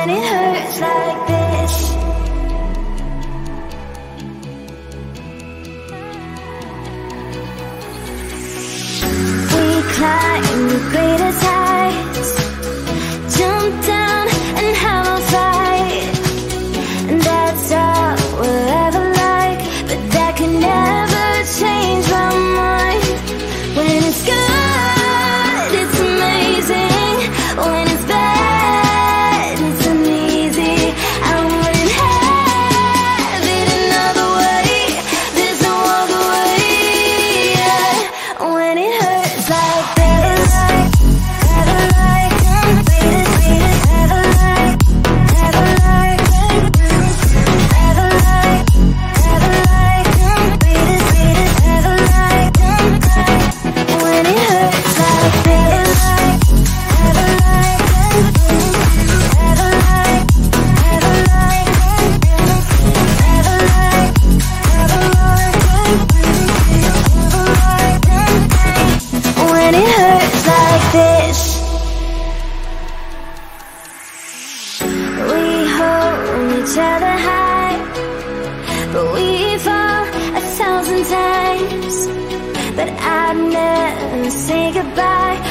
when it hurts like this. We climb the greatest heights, jump down and have a fight, and that's all we'll ever like. But that can never change my mind. When it's good, it's amazing. When it's bad, it's uneasy. I wouldn't have it another way. There's no other way. Yeah. When it hurts like this, ever like, ever like, ever like, ever like, ever like, ever like, when it hurts like this, ever like, ever like, ever like, ever like, ever like, when it hurts like this. We hold each other high, but we fall 1,000 times. But I'd never say goodbye.